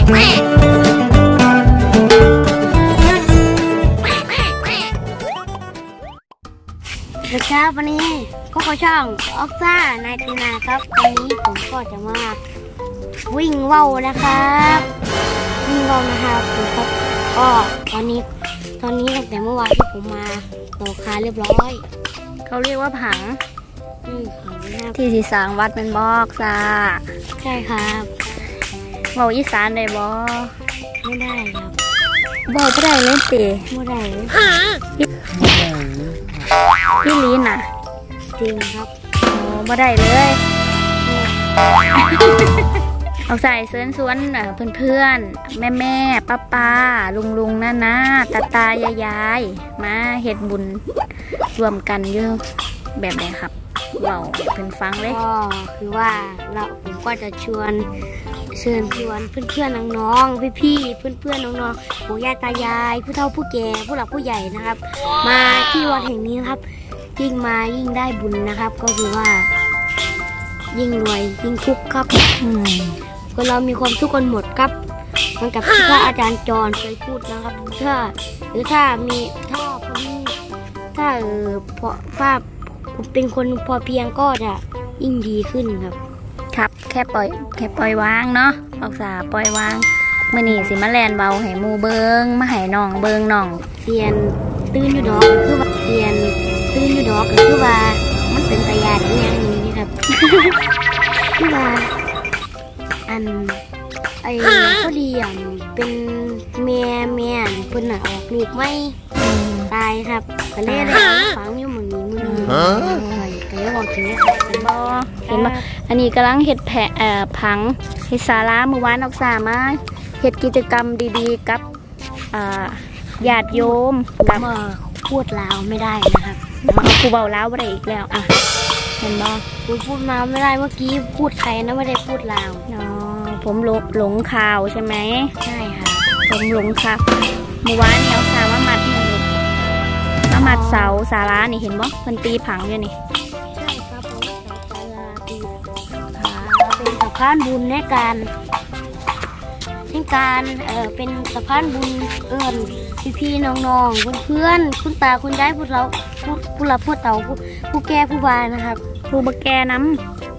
ครับวันนี้ก็ขอช่องออกซ่านายตีนาครับวันนี้ผมก็จะมาวิ่งว่าวนะครับวิ่งว่าวนะครับครับก็ตอนนี้ตั้งแต่เมื่อวานที่ผมมาต่อคาเรียบร้อยเขาเรียกว่าผังผังนะครับที่สีสางวัดเป็นบอกซ่าใช่ครับเบาอีสานได้บอไม่ได้ครับเบาไม่ได้เล่นเตะไม่ได้พี่ลีน่ะจริงครับโอ้ไม่ได้เลยเอาใส่เสื้อสวนเพื่อนแม่ป้าลุงน้าตายายมาเฮ็ดบุญรวมกันเยอะแบบไหนครับเราเป็นฟังเลยก็คือว่าผมก็จะเชิญเพื่อนน้องๆพี่เพื่อนน้องๆปู่ย่าตายายผู้เฒ่าผู้แก่ผู้หลักผู้ใหญ่นะครับมาที่วัดแห่งนี้นะครับยิ่งมายิ่งได้บุญนะครับก็คือว่ายิ่งรวยยิ่งทุกข์ครับคนเรามีความทุกข์กันหมดครับเหมือนกับที่พระอาจารย์จรเคยพูดนะครับถ้าเป็นคนพอเพียงก็จะยิ่งดีขึ้นครับแค่ปล่อยวางเนาะออกสาปล่อยวางมื่อนี้สิมาแลนเบาให้มูเบิงมาให้น้องเบิงน้องเรียนตื่นอยู่ดอกคือว่าเรียนตื่นอยู่ดอกคือว่ามันเป็นตายาอย่างนี้ครับคือว่าพอดีเป็นเมียคนออกลูกไม่ตายครับก็เลยได้ฝังอยู่เหมือนนี้ก็เลยบอกถึงเห็นบ่อันนี้กำลังเห็ดผังเห็ดสาระมือวานออกสามาเห็ดกิจกรรมดีๆกับญาติโยมกับพูดลาวไม่ได้นะครับครูเบาลาวอะไรอีกแล้วเห็นบ่พูดมาไม่ได้เมื่อกี้พูดไทยนะไม่ได้พูดลาวผมหลงข่าวใช่ไหมใช่ค่ะผมหลงข่าวเมื่อวานเนี่ยสาว่ามัดเนี่ยมามัดเสาสาระนี่เห็นบ่มันตีผังอยู่นี่ใช่ครับผมเสาสาระตีเป็นสะพานบุญในการเป็นสะพานบุญพี่น้องเพื่อนคุณตาคุณยายพวกเราผู้หลับผู้เฒ่าผู้แก่ผู้บานนะครับผู้บักแก่น้ำ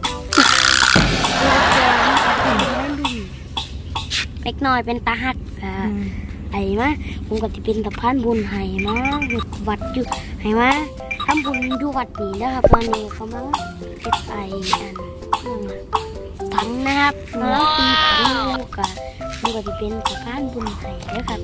เล็กน้อยเป็นตาหักไอ้มะผมก็จะเป็นสะพานบุญไห้มาวัดอยู่ไห้มาทำบุญอยู่วัดนี้นะครับตอนนี้เขามาเก็บไอ้ผังนะครับแล้วตีผังลูกอะมันก็จะเป็นสะพานบุญไห้นะครับ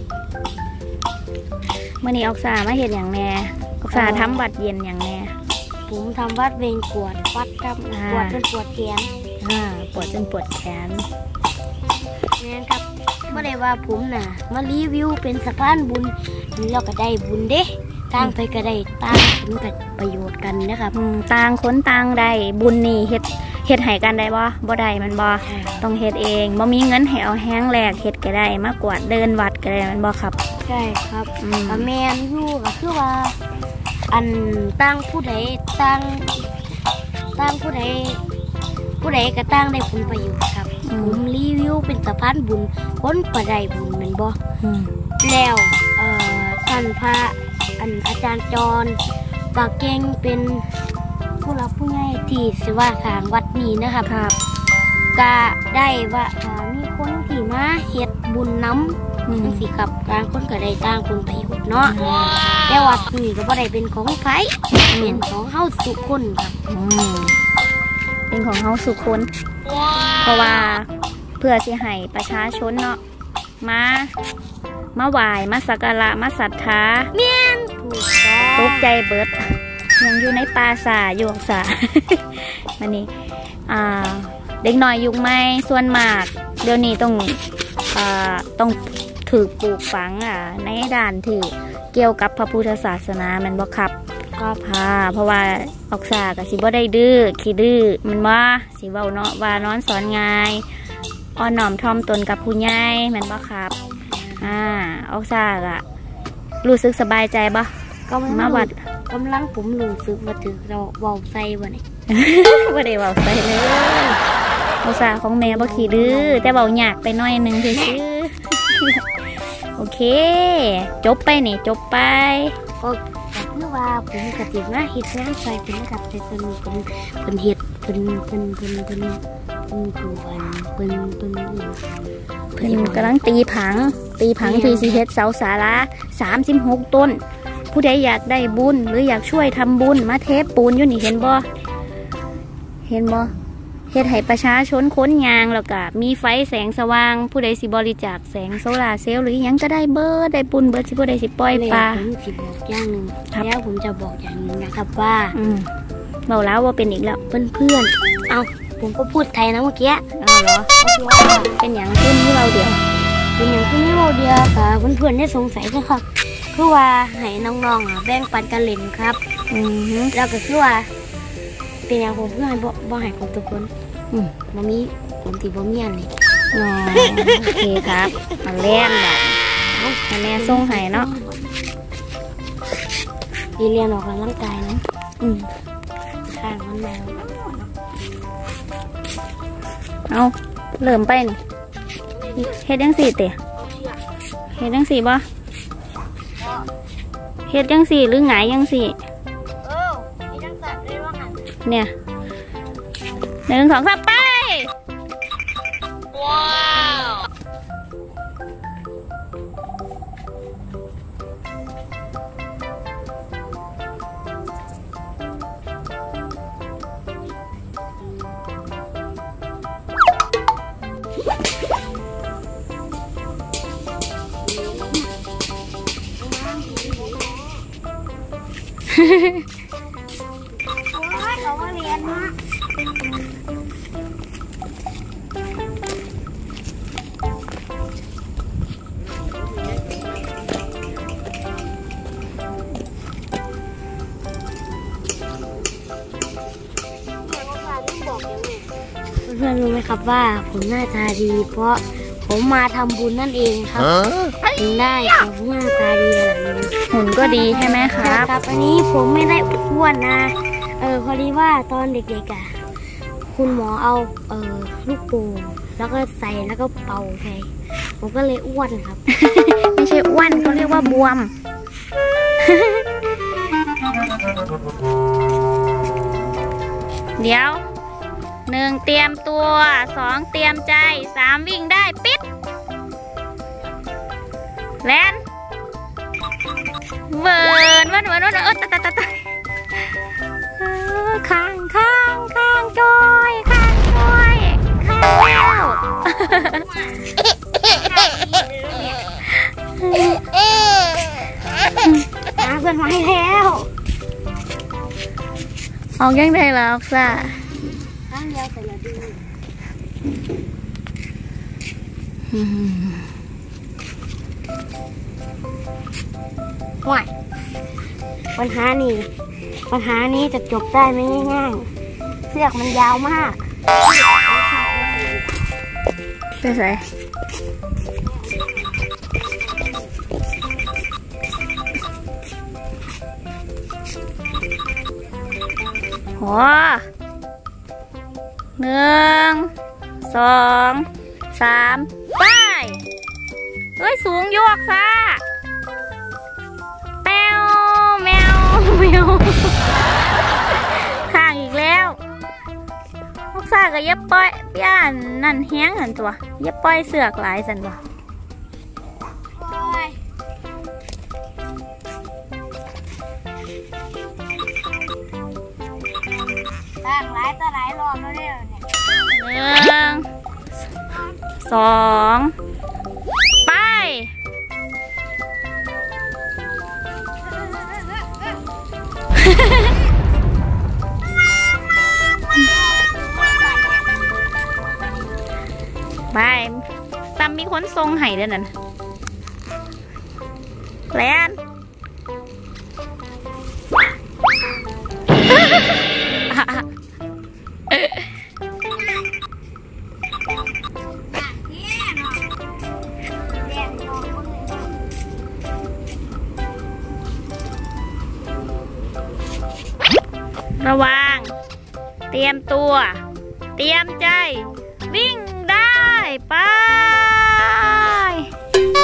เมื่อนี้ออกสามาเห็นอย่างแน่ออกสาทำวัดเย็นอย่างแน่ผมทำวัดเวงกวดวัดครับปวดจนปวดแขนปวดจนปวดแขนนี่ครับเมื่อไรว่าผมน่ะมารีวิวเป็นสะพานบุญเราก็ได้บุญเด้ต่างไปก็ได้ต่างคนกับประโยชน์กันนะครับต่างคนต่างได้บุญนี่เฮ็ดให้กันได้บ่ได้มันบ่ต้องเฮ็ดเองบ่มีเงินให้เอาแห้งแหลกเฮ็ดก็ได้มากกว่าเดินวัดก็ได้มันบ่ครับใช่ครับแมนอยู่ก็คือว่าต่างผู้ใดต่างผู้ใดก็ต่างได้ผลประโยชน์ครับผมรีวิวเป็นสะพานบุญคนก็ได้บุญเหมือนบ่แล้วท่านพระอาจารย์จรปากเก่งเป็นผู้รับผู้ใหญ่ที่สว่าสร้างวัดนี้นะครับก็ได้ว่ามีคนที่มาเฮ็ดบุญน้ำนั่นสิครับต่างคนก็ได้ต่างคนประโยชน์เนาะแต่วัดนี้ก็บ่ได้เป็นของใครเป็นของเฮาสุคนครับเป็นของเฮาสุคนเพราะว่าเพื่อสิให้ประชาชนเนาะมาไหว้มาสักการะมาศรัทธาเมียนตกใจเบิดยังอยู่ในป่าสาอยู่สามันนี่เด็กน้อยยุคใหม่ส่วนมากเดี๋ยวนี้ต้องถือปลูกฝังในด้านที่เกี่ยวกับพระพุทธศาสนามันบ่ครับเพราะว่าออกสากับสิบ่ได้ดื้อขี้ดื้อมันว่าสิเว้าเนาะว่านอนสอนง่ายอ่อนน้อมถ่อมตนกับผู้ใหญ่มันบ่ครับออกสารู้สึกสบายใจบ่ก็มาวัดกำลังผมรู้สึกว่าถือเราเว้าใส่บ่นี่บ่ได้เว้าใส่เลยออกสาของแม่บ่ขี้ดื้อแต่เว้ายากไปหน่อยนึงซื่อโอเคจบไปนี่จบไปก็คือว่าผมกติว่าเฮ็ดงานใส่เป็นกับแต่เป็นเฮ็ดเป็นกำลังตีผังทีซีเฮ็ดเสาศาลา36 ต้นผู้ใดอยากได้บุญหรืออยากช่วยทำบุญมาเทปูนอยู่นี่เห็นบ่เฮ็ดให้ประชาชนค้นยางแล้วก็มีไฟแสงสว่างผู้ใดสิบริจาคแสงโซลาร์เซลล์หรือยังก็ได้เบิดได้บุญเบิดสิผู้ใดสิปล่อยปลาผมสิบอกอย่างนึงแล้วผมจะบอกอย่างนึงนะครับว่าเบาแล้วว่าเป็นอีกแล้วเพื่อนเอาผมก็พูดไทยนะเมื่อกี้เหรอเป็นอย่างขึ้นที่เราเดียวกับเพื่อนๆได้สงสัยนะครับคือว่าให้น้องๆแบ่งปันกันเล่นครับแล้วก็คือว่าเป็นอย่างผมเพื่อนบ่ให้ผมทุกคนบ่มีผมติบ่มีอันนี้โอเคครับมาเล่นแบบแม่ส่งให้เนาะเรียนออกกำลังกายนะข้างมันมาเอาเริ่มไปนี่เฮ็ดยังสี่เตะเฮ็ดยังสี่บ่เฮ็ดยังสี่หรือหงายยังสี่เนี่ย1 2 3ไปว้าวเขามาเรียนนะเพื่อนรู้ไหมครับว่าผมหน้าตาดีเพราะผมมาทำบุญนั่นเองครับถึงได้ผมหน้าตาดีแบบนี้หุ่นก็ดีใช่ไหมครับครับอันนี้ผมไม่ได้อ้วนนะพอดีว่าตอนเด็กๆคุณหมอเอาลูกโป่งแล้วก็ใส่แล้วก็เป่าใส่ผมก็เลยอ้วนครับไม่ใช่อ้วนเขาเรียกว่าบวม เดี๋ยว1เตรียมตัว2เตรียมใจ3วิ่งได้ปิดแลนเวิร์นตายข้างจอยแล้วเพื่อนมาให้แล้วออกยังไงล่ะออกซ่าห่วยปัญหานี้จะจบได้ไม่ง่ายๆเสือกมันยาวมากไปใส่หัว1 2 3ไปเฮ้ยสูงโยกซ่าแมวข้างอีกแล้วพวกซ่าก็ยับปล่อยย่านนั่นแห้งหันตัวยับปล่อยเสือกหลายสันวะตั้งหลายต่อหลายรอบแล้วเนี่ย 1 2ไปไปซ้ำมีคนทรงไห้ด้วยนั่นแลนระวังเตรียมตัวเตรียมใจวิ่งได้ไป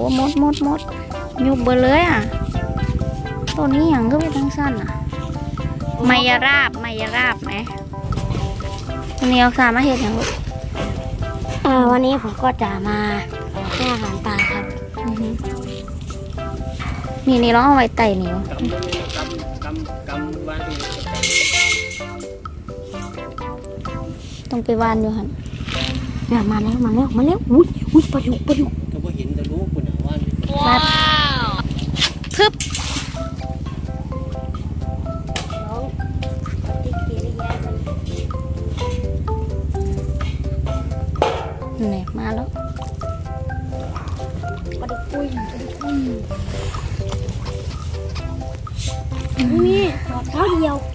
หมดยุบเบอเลยอ่ะตัวนี้อย่างก็ไปทั้งสั้นอ่ะไมยราบไหมวันนี้เอาสามาเห็ดอย่างลูกวันนี้ผมก็จะมาให้อาหารปลาครับนี่เราเอาไว้ไต่นี่วะกำบ้านที่ต้องไปวานอยู่หันเนี่ยมาแล้วอุ้ยปลาดุกก็พอเห็นแต่รู้คุณว่าว้าวทึบนี่มาแล้วปลาดุกปุ้ยนี่หอดเท้าเดียว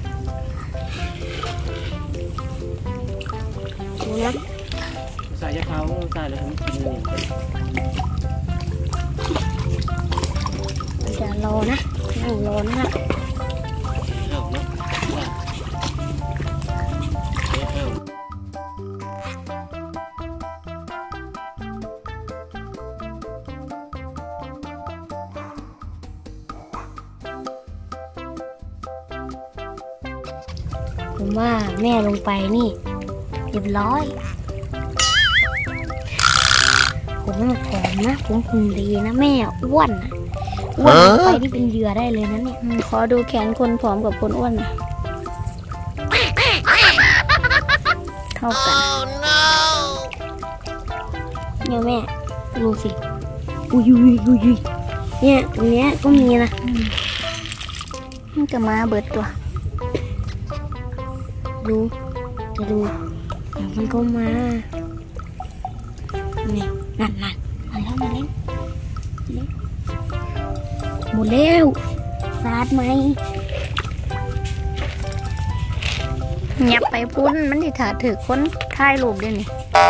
ดูนะใส่ยาเท้าใส่แล้วผมกินเลยเดี๋ยวรอนะนั่งรอนะเอาเนาะว่าเอาผมว่าแม่ลงไปนี่เรียบร้อยผมผอมนะผมหุ่นดีนะแม่อ้วนนะอ้วนลงไปนี่เป็นเหยื่อได้เลยนะเนี่ยขอดูแขนคนผอมกับคนอ้วนหน่อยเท่ากันเนี่ยแม่ดูสิอุ้ยเนี่ยตรงเนี้ยก็มีนะมันก็มาเบิดตัวดูจะดูเดี๋ยวมันก็มานี่นั่นมาแล้วหมดแล้วสาดไหมเงียบไปพุ่นมันสิถ่าถือคนถ่ายรูปด้วยนี่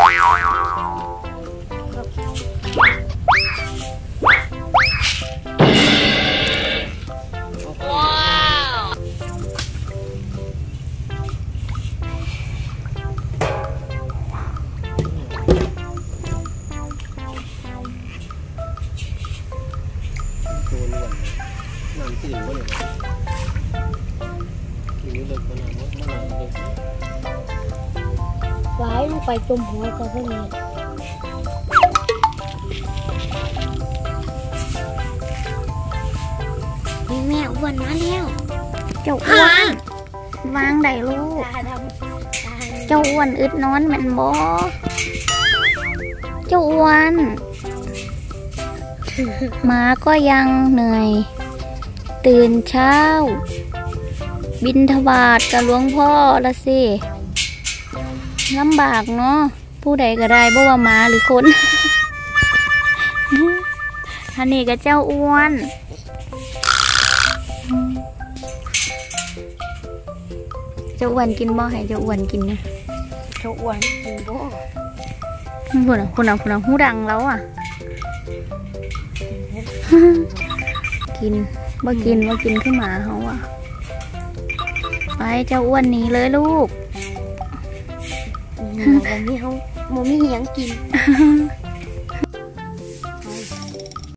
ตัวนี้น้ำตื่นวะเนี่ยทีนี้เลิกมันน้ำเลิกไว้ลงไปจมหัวก็พวกนี้นี่แม่อ้วนมาแล้วเจ้าอ้วนวางได้ลูกตาดำเจ้าอ้วนอึดนอนแมันบ่เจ้าอ้วนหมาก็ยังเหนื่อย ตื่นเช้า บิณฑบาตกับหลวงพ่อละสิลำบากเนาะผู้ใดก็ได้บ่ว่าหมาหรือคน อันนี้ก็เจ้าอ้วนเจ้าอ้วนกินบ่ให้เจ้าอ้วนกินนะเจ้าอ้วนจริงบ่คุณหูดังแล้วอ่ะ กินบ่กินขึ้นหมาเขาอ่ะไปเจ้าอ้วนหนีเลยลูกโมมี่เขาโมมี่ยังกิน